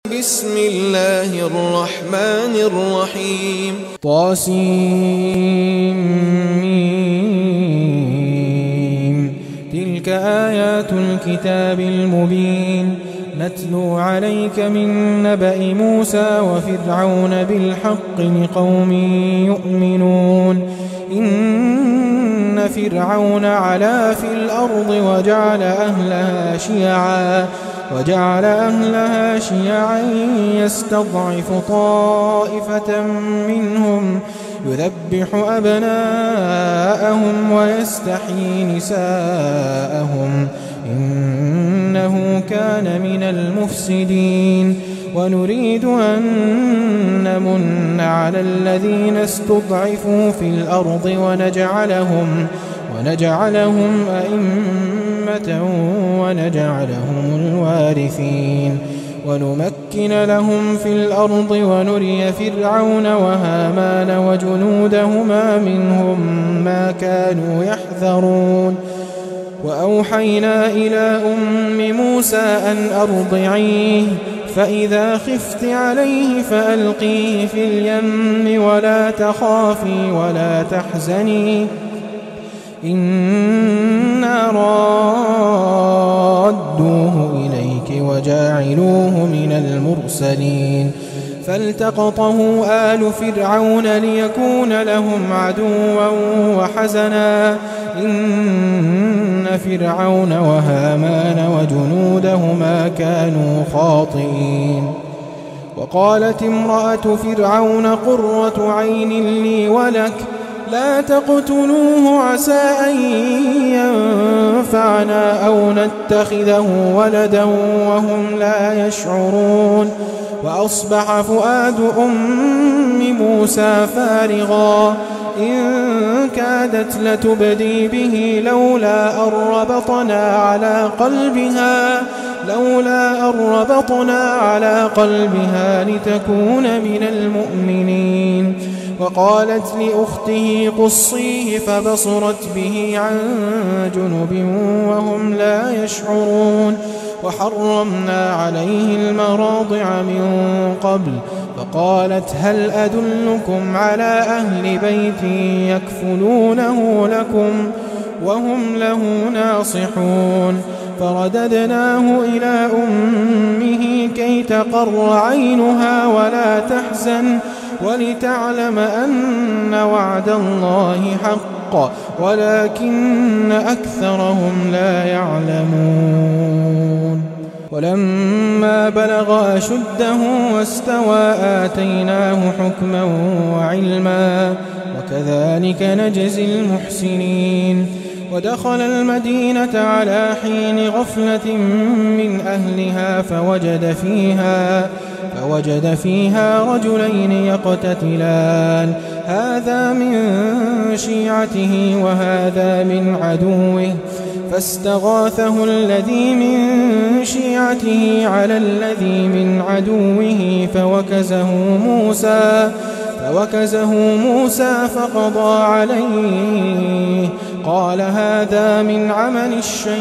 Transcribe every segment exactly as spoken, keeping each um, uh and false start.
بسم الله الرحمن الرحيم طاسيم تلك آيات الكتاب المبين نتلو عليك من نبأ موسى وفرعون بالحق لقوم يؤمنون إن فرعون علا في الأرض وجعل أهلها شيعا وجعل أهلها شيعا يستضعف طائفة منهم يذبح أبناءهم ويستحيي نساءهم إنه كان من المفسدين ونريد أن نمن على الذين استضعفوا في الأرض ونجعلهم ونجعلهم أئمة ونجعلهم الوارثين ونمكن لهم في الأرض ونري فرعون وهامان وجنودهما منهم ما كانوا يحذرون وأوحينا إلى أم موسى أن أرضعيه فإذا خفت عليه فألقيه في اليم ولا تخافي ولا تحزني إنا رادوه إليك وجاعلوه من المرسلين فالتقطه آل فرعون ليكون لهم عدوا وحزنا إن فرعون وهامان وجنودهما كانوا خاطئين وقالت امرأة فرعون قرة عين لي ولك لا تقتلوه عسى أن ينفعنا أو نتخذه ولدا وهم لا يشعرون وأصبح فؤاد أم موسى فارغا إن كادت لتبدي به لولا أن ربطنا على قلبها لولا أن ربطنا على قلبها لتكون من المؤمنين وقالت لأخته قصيه فبصرت به عن جنب وهم لا يشعرون وحرمنا عليه المراضع من قبل فقالت هل أدلكم على أهل بيت يكفلونه لكم وهم له ناصحون فرددناه إلى أمه كي تقر عينها ولا تحزن ولتعلم أن وعد الله حق ولكن أكثرهم لا يعلمون ولما بلغ أشده واستوى آتيناه حكما وعلما وكذلك نجزي المحسنين ودخل المدينة على حين غفلة من أهلها فوجد فيها فوجد فيها رجلين يقتتلان هذا من شيعته وهذا من عدوه فاستغاثه الذي من شيعته على الذي من عدوه فوكزه موسى فوكزه موسى فقضى عليه قال هذا من عمل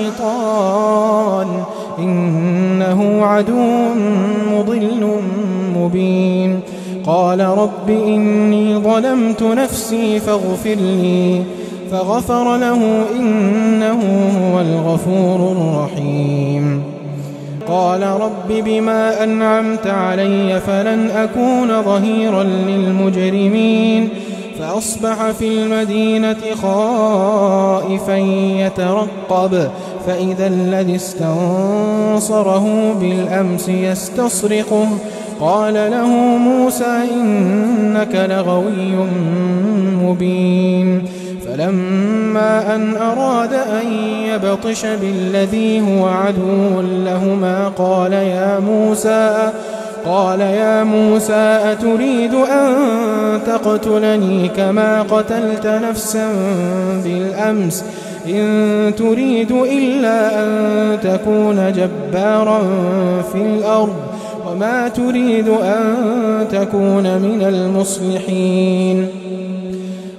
الشيطان إنه عدو مضل مبين قال رب إني ظلمت نفسي فاغفر لي فغفر له إنه هو الغفور الرحيم قال رب بما أنعمت علي فلن أكون ظهيرا للمجرمين فأصبح في المدينة خائفا يترقب فإذا الذي استنصره بالأمس يستصرخه قال له موسى إنك لغوي مبين فلما أن أراد أن يبطش بالذي هو عدو لهما قال يا موسى قال يا موسى أتريد أن تقتلني كما قتلت نفسا بالأمس إن تريد إلا أن تكون جبارا في الأرض وما تريد أن تكون من المصلحين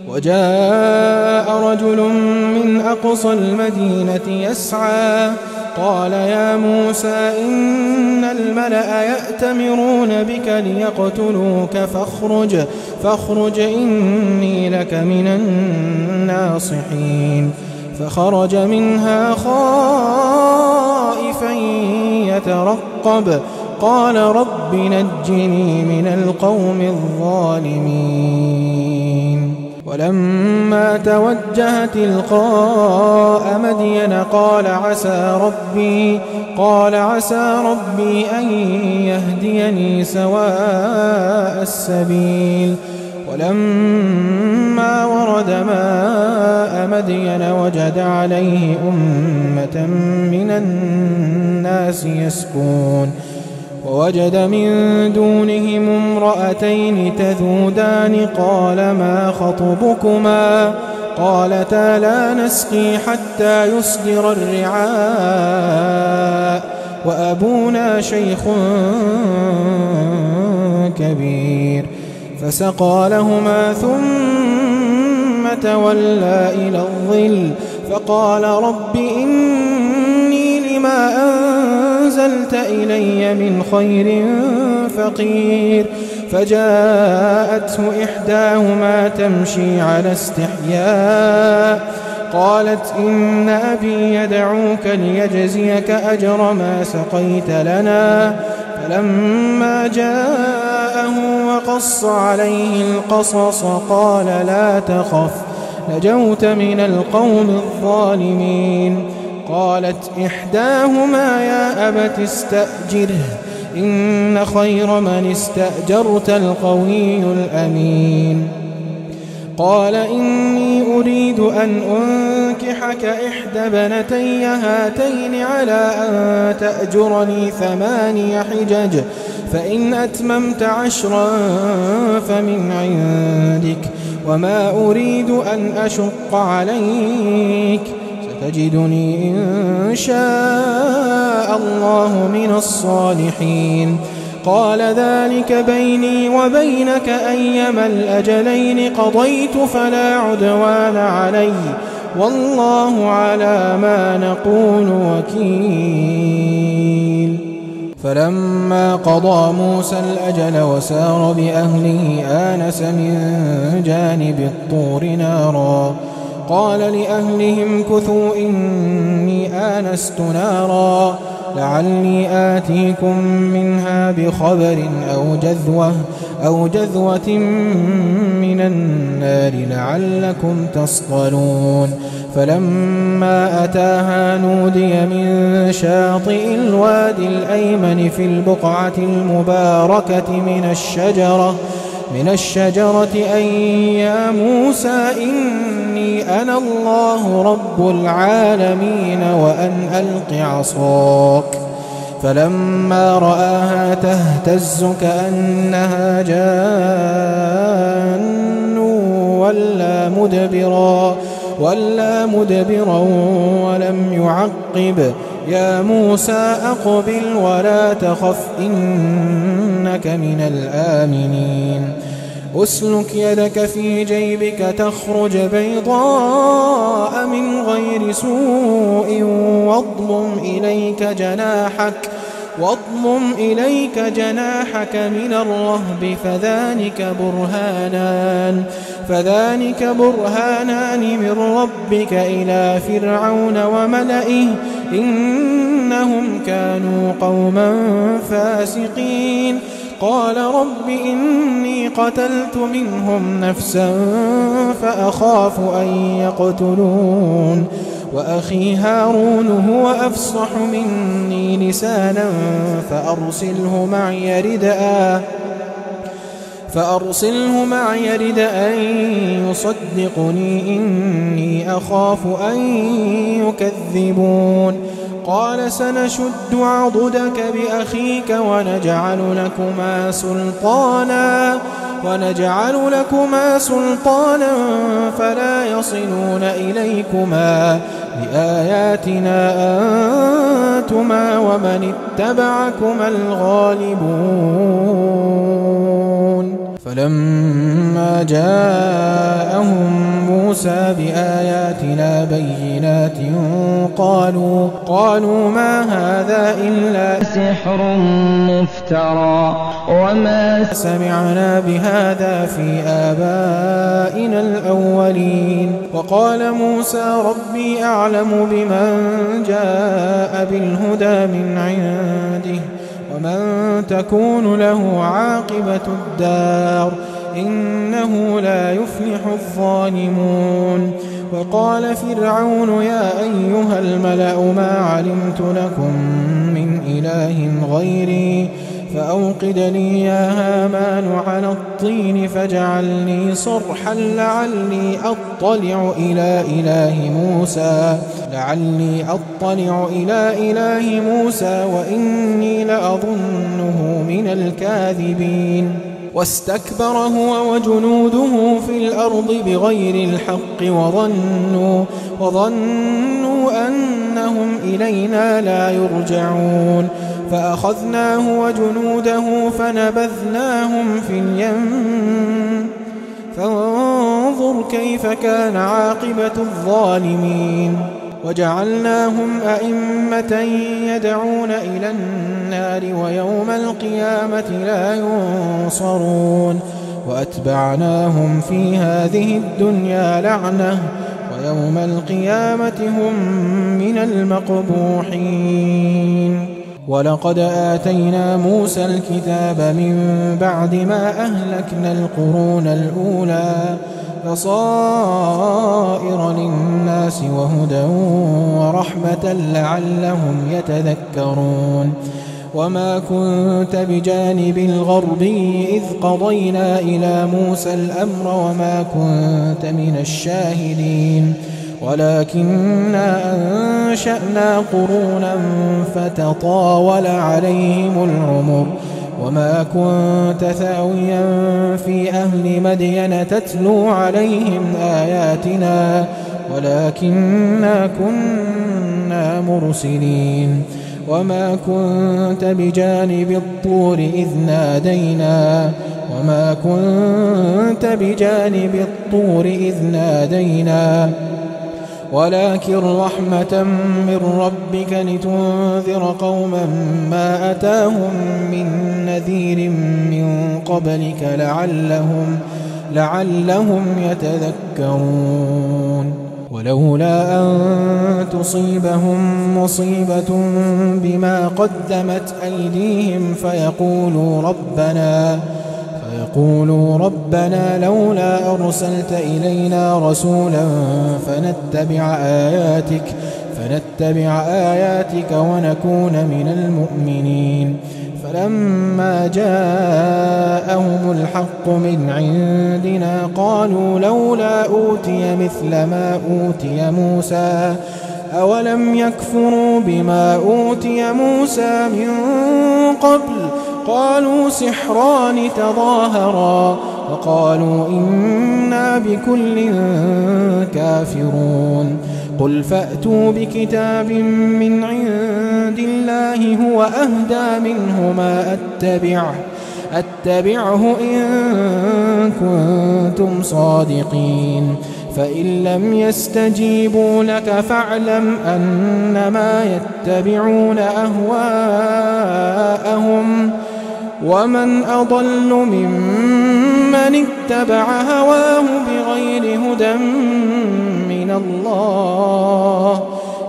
وجاء رجل من أقصى المدينة يسعى قال يا موسى إن الملأ يأتمرون بك ليقتلوك فاخرج, فاخرج إني لك من الناصحين. فخرج منها خائفا يترقب قال رب نجني من القوم الظالمين. ولما توجه تلقاء مدين قال عسى ربي قال عسى ربي أن يهديني سواء السبيل. ولما ورد ماء مدين وجد عليه أمة من الناس يسكون ووجد من دونهم امرأتين تذودان قال ما خطبكما قالتا لا نسقي حتى يصدر الرعاء وأبونا شيخ كبير. فسقى لهما ثم تولى إلى الظل فقال رب إني لما أنزلت إلي من خير فقير. فجاءته إحداهما تمشي على استحياء قالت إن أبي يدعوك ليجزيك أجر ما سقيت لنا. فلما جاءه وقص عليه القصص قال لا تخف نجوت من القوم الظالمين. قالت إحداهما يا أبت استأجره إن خير من استأجرت القوي الأمين. قال إني أريد أن أنكحك إحدى بنتي هاتين على أن تأجرني ثماني حجج فإن أتممت عشرا فمن عندك وما أريد أن أشق عليك ستجدني إن شاء الله من الصالحين. قال ذلك بيني وبينك أيما الأجلين قضيت فلا عدوان علي والله على ما نقول وكيل. فلما قضى موسى الأجل وسار بأهله آنس من جانب الطور نارا قال لأهلهم كثوا إني آنست نارا لعلي آتيكم منها بخبر أو جذوة, أو جذوة من النار لعلكم تصطلون. فلما أتاها نودي من شاطئ الوادي الأيمن في البقعة المباركة من الشجرة من الشجرة أن يا موسى إني أنا الله رب العالمين وأن ألق عصاك. فلما رآها تهتز كأنها جان ولا مدبرا ولا مدبرا ولم يعقب يا موسى أقبل ولا تخف إنك من الآمنين. أسلك يدك في جيبك تخرج بيضاء من غير سوء واضمم إليك جناحك واضمم إليك جناحك من الرهب فذلك برهانان فذلك برهانان من ربك إلى فرعون وملئه إنهم كانوا قوما فاسقين. قال رب إني قتلت منهم نفسا فأخاف أن يقتلون وأخي هارون هو أفصح مني لسانا فأرسله معي ردءا فأرسله معي ردءا يصدقني إني أخاف أن يكذبون. قال سنشد عضدك بأخيك ونجعل لكما سلطانا ونجعل لكما سلطانا فلا يصلون إليكما بآياتنا أنتما ومن اتبعكما الغالبون. فلما جاءهم موسى موسى بآياتنا بينات قالوا, قالوا ما هذا إلا سحر مفترى وما سمعنا بهذا في آبائنا الأولين. وقال موسى ربي أعلم بمن جاء بالهدى من عنده ومن تكون له عاقبة الدار إنه لا يفلح الظالمون. وقال فرعون يا أيها الملأ ما علمت لكم من إله غيري فأوقد لي يا هامان على الطين فاجعلني صرحا لعلي أطلع إلى إله موسى لعلي أطلع إلى إله موسى وإني لأظنه من الكاذبين. واستكبر هو وجنوده في الأرض بغير الحق وظنوا, وظنوا أنهم إلينا لا يرجعون فأخذناه وجنوده فنبذناهم في اليم فانظر كيف كان عاقبة الظالمين. وجعلناهم أئمة يدعون إلى النار ويوم القيامة لا ينصرون وأتبعناهم في هذه الدنيا لعنة ويوم القيامة هم من المقبوحين. ولقد آتينا موسى الكتاب من بعد ما أهلكنا القرون الأولى بصائر للناس وهدى ورحمة لعلهم يتذكرون. وما كنت بجانب الغربي إذ قضينا إلى موسى الأمر وما كنت من الشاهدين ولكننا أنشأنا قرونا فتطاول عليهم العمر وما كنت ثاويا في أهل مدين تتلو عليهم آياتنا ولكننا كنا مرسلين. وما كنت بجانب الطور إذ نادينا وما كنت بجانب الطور إذ نادينا ولكن رحمة من ربك لتنذر قوما ما أتاهم من نذير من قبلك لعلهم, لعلهم يتذكرون. ولولا أن تصيبهم مصيبة بما قدمت أيديهم فيقولوا ربنا فيقولوا ربنا لولا أرسلت إلينا رسولا فنتبع آياتك فنتبع آياتك ونكون من المؤمنين. فلما جاءهم الحق من عندنا قالوا لولا أوتي مثل ما أوتي موسى أولم يكفروا بما أوتي موسى من قبل قالوا سحران تظاهرا وقالوا إنا بكل كافرون. قل فأتوا بكتاب من عند الله هو أهدى منه ما أتبعه, أتبعه إن كنتم صادقين. فإن لم يستجيبوا لك فاعلم أنما يتبعون أهواءهم ومن أضل ممن اتبع هواه بغير هدى من الله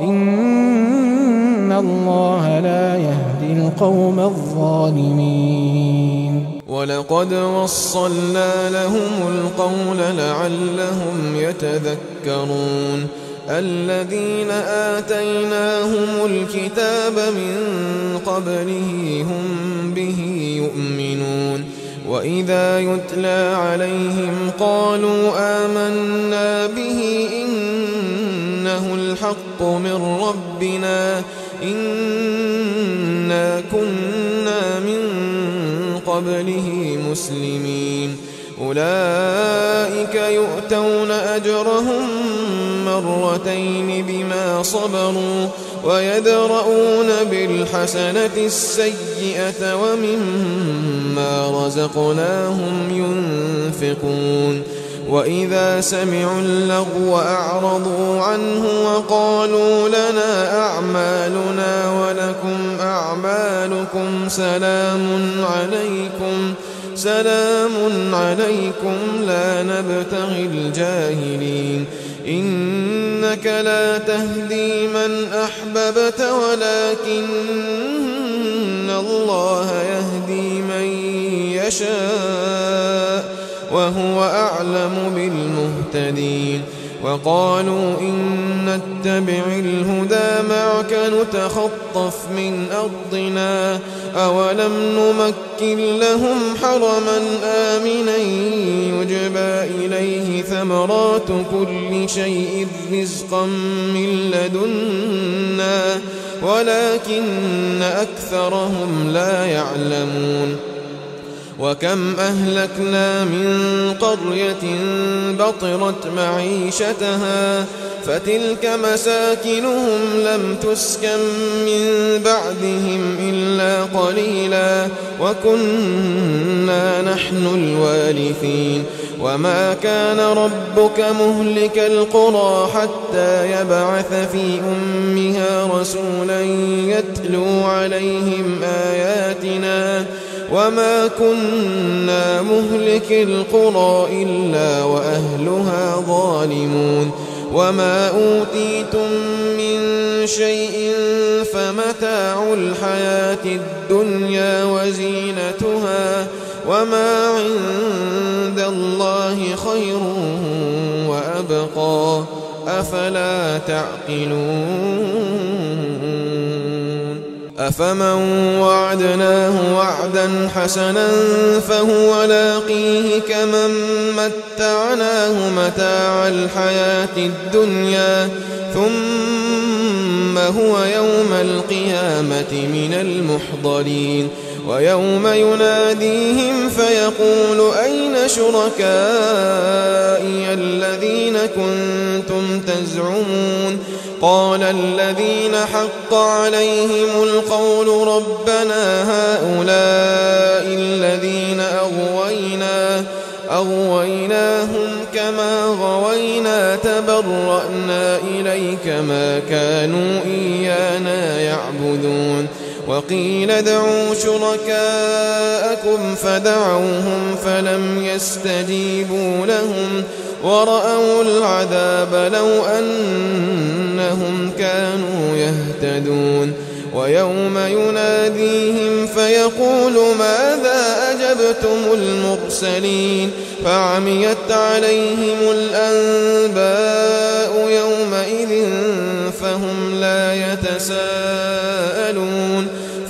إن الله لا يهدي القوم الظالمين. ولقد وصلنا لهم القول لعلهم يتذكرون. الذين آتيناهم الكتاب من قبله هم به يؤمنون وإذا يتلى عليهم قالوا آمنا به إنه الحق من ربنا إنا كنا من قبله مسلمين. أولئك يؤتون أجرهم مرتين بما صبروا ويدرؤون بالحسنة السيئة ومما رزقناهم ينفقون. وإذا سمعوا اللغو أعرضوا عنه وقالوا لنا أعمالنا ولكم أعمالكم سلام عليكم سلام عليكم لا نبتغي الجاهلين إنك لا تهدي من أحببت ولكن الله يهدي من يشاء وهو أعلم بالمهتدين وقالوا إن نتبع الهدى معك نتخطف من أرضنا أولم نمكن لهم حرما آمنا يجبى إليه ثمرات كل شيء رزقا من لدنا ولكن أكثرهم لا يعلمون وكم أهلكنا من قرية بطرت معيشتها فتلك مساكنهم لم تسكن من بعدهم إلا قليلا وكنا نحن الوارثين وما كان ربك مهلك القرى حتى يبعث في أمها رسولا يتلو عليهم آياتنا وما كنا مهلك القرى إلا وأهلها ظالمون وما أوتيتم من شيء فمتاع الحياة الدنيا وزينتها وما عند الله خير وأبقى أفلا تعقلون أفمن وعدناه وعدا حسنا فهو لاقيه كمن متعناه متاع الحياة الدنيا ثم هو يوم القيامة من المحضرين ويوم يناديهم فيقول أين شركائي الذين كنتم تزعمون قال الذين حق عليهم القول ربنا هؤلاء الذين أغوينا أغويناهم كما غوينا تبرأنا إليك ما كانوا إيانا يعبدون وقيل ادعوا شركاءكم فدعوهم فلم يستجيبوا لهم ورأوا العذاب لو أنهم كانوا يهتدون ويوم يناديهم فيقول ماذا أجبتم المرسلين فعميت عليهم الأنباء يومئذ فهم لا يتساءلون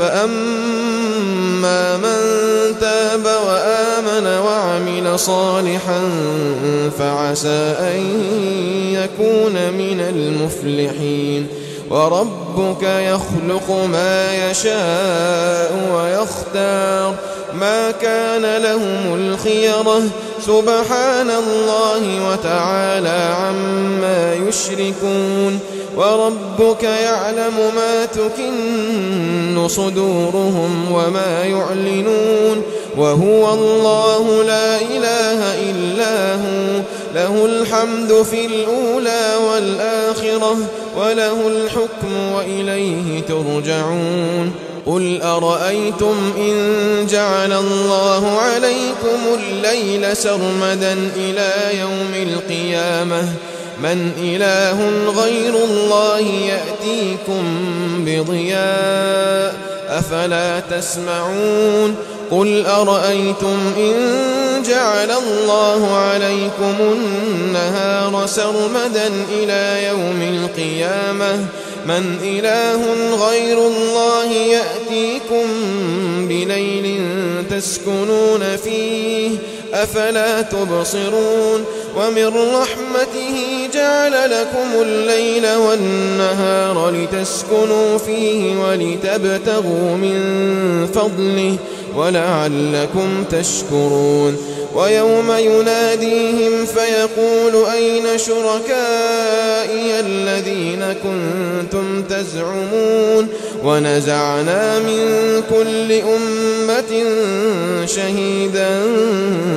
فأما من تاب وآمن وعمل صالحا فعسى أن يكون من المفلحين وربك يخلق ما يشاء ويختار ما كان لهم الخيرة سبحان الله وتعالى عما يشركون وربك يعلم ما تكن صدورهم وما يعلنون وهو الله لا إله إلا هو له الحمد في الأولى والآخرة وله الحكم وإليه ترجعون قل أرأيتم إن جعل الله عليكم الليل سرمدا إلى يوم القيامة من إله غير الله يأتيكم بضياء أفلا تسمعون قل أرأيتم إن جعل الله عليكم النهار سرمدا إلى يوم القيامة من إله غير الله يأتيكم بليل تسكنون فيه أفلا تبصرون ومن رحمته جعل لكم الليل والنهار لتسكنوا فيه ولتبتغوا من فضله ولعلكم تشكرون ويوم يناديهم فيقول أين شركائي الذين كنتم تزعمون ونزعنا من كل أمة شهيدا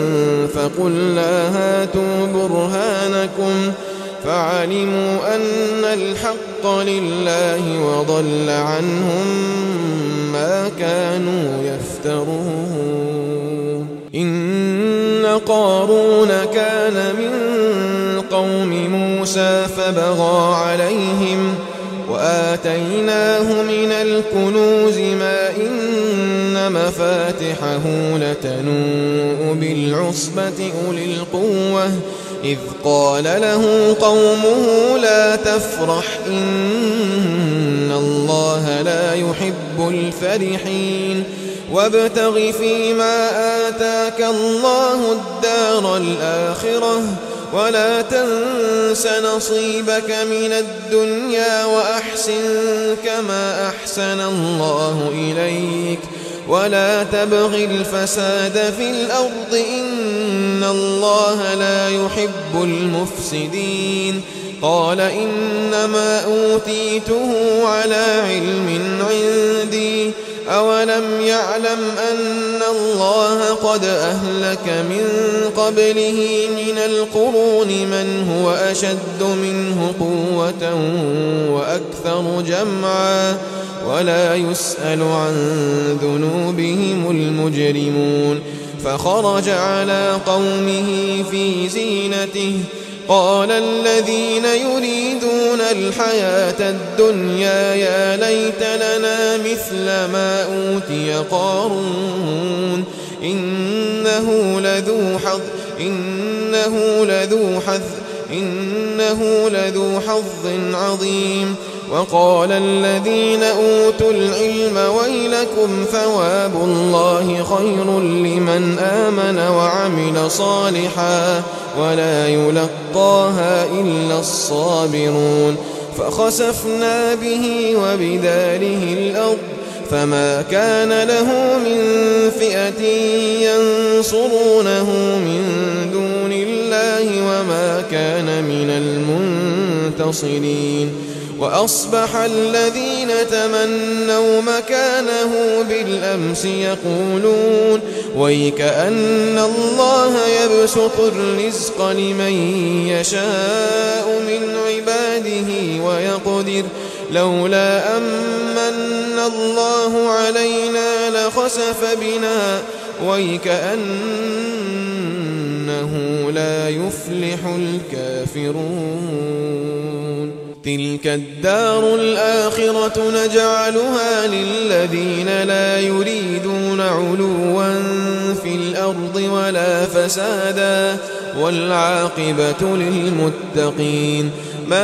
فقلنا هاتوا برهانكم فعلموا أن الحق لله وضل عنهم ما كانوا يفترون. إن قارون كان من قوم موسى فبغى عليهم وآتيناه من الكنوز ما إن مفاتحه لتنوء بالعصبة أولي القوة إذ قال له قومه لا تفرح إن الله لا يحب الفرحين وابتغ فيما آتاك الله الدار الآخرة ولا تنس نصيبك من الدنيا وأحسن كما أحسن الله إليك ولا تبغ الفساد في الأرض إن الله لا يحب المفسدين. قال إنما أوتيته على علم عندي أولم يعلم أن الله قد أهلك من قبله من القرون من هو أشد منه قوة وأكثر جمعا ولا يسأل عن ذنوبهم المجرمون. فخرج على قومه في زينته قال الذين يريدون الحياة الدنيا يا ليت لنا مثل ما أوتي قارون إنه لذو حظ إنه لذو حظ إنه لذو حظ عظيم. وقال الذين أوتوا العلم ويلكم ثواب الله خير لمن آمن وعمل صالحا ولا يلقاها إلا الصابرون. فخسفنا به وبداره الأرض فما كان له من فئة ينصرونه من دون الله وما كان من المنتصرين. وأصبح الذين تمنوا مكانه بالأمس يقولون ويكأن الله يبسط الرزق لمن يشاء من عباده ويقدر لولا أمن الله علينا لخسف بنا ويكأنه لا يفلح الكافرون. تلك الدار الآخرة نجعلها للذين لا يريدون علوا في الأرض ولا فسادا والعاقبة للمتقين. من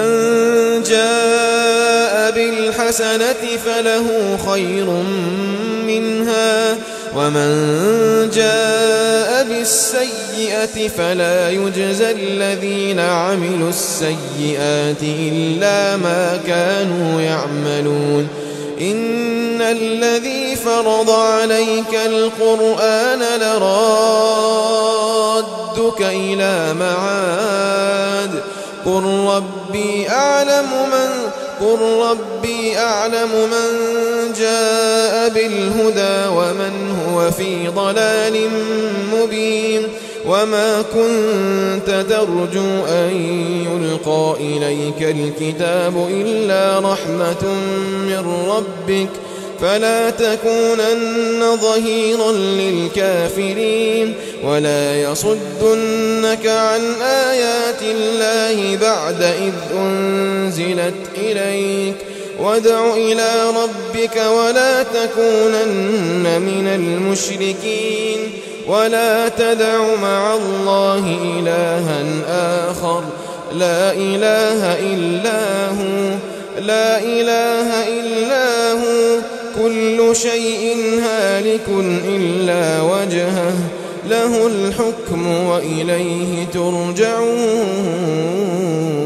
جاء بالحسنة فله خير منها ومن جاء بالسيئة فلا يجزى الذين عملوا السيئات إلا ما كانوا يعملون. إن الذي فرض عليك القرآن لرادك إلى معاد قل ربي أعلم من قل ربي أعلم من جاء بالهدى ومن هو في ضلال مبين. وما كنت ترجو أن يلقى إليك الكتاب إلا رحمة من ربك فلا تكونن ظهيرا للكافرين ولا يصدنك عن آيات الله بعد إذ أنزلت إليك وادع إلى ربك ولا تكونن من المشركين ولا تدع مع الله إلها آخر لا إله إلا هو لا إله إلا هو كل شيء هالك إلا وجهه له الحكم وإليه ترجعون.